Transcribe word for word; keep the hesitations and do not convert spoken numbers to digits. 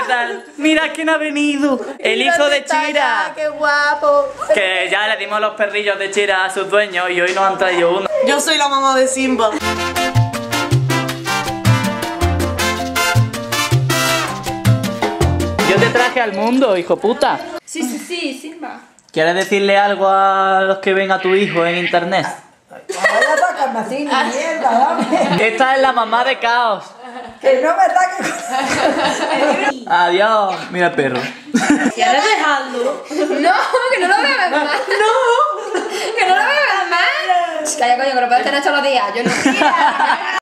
tal? Mira quién ha venido. El hijo de Chira. ¡Qué guapo! Que ya le dimos los perrillos de Chira a sus dueños y hoy nos han traído uno. Yo soy la mamá de Simba. Yo te traje al mundo, hijo puta. Sí, sí, sí, Simba. ¿Quieres decirle algo a los que ven a tu hijo en internet? Vaya a tocarme así, ni mierda, dame. Esta es la mamá de Caos. Que no me saque. Adiós. Mira el perro. ¿Quieres dejarlo? No, que no lo veas más. No, que no lo veas más. Calla, coño, que lo puedes tener todos los días. Yo no quiero.